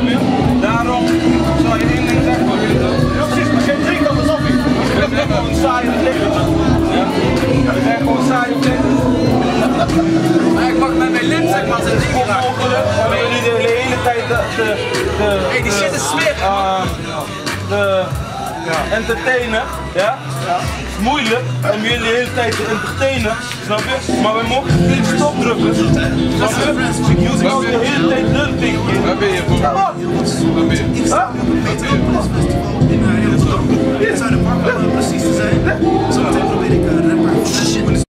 Daarom zou je één ding zeggen. Ja, precies, maar geen drinkt dan de soppie. We zijn gewoon saai op liggen. Ja, we zijn gewoon saai op liggen. Maar ik mag met mijn lint zeg maar zijn ding raken. Wanneer jullie de hele tijd Hey, die shit is smerig. entertainen, ja? Het is moeilijk om jullie de hele tijd te entertainen, snap je? Maar we mogen niet stop drukken, snap je? Je moet ook de hele tijd lul pinken. Waar ben je voor? Waar ben je? Huh? In Zuiderpark, om precies te zijn.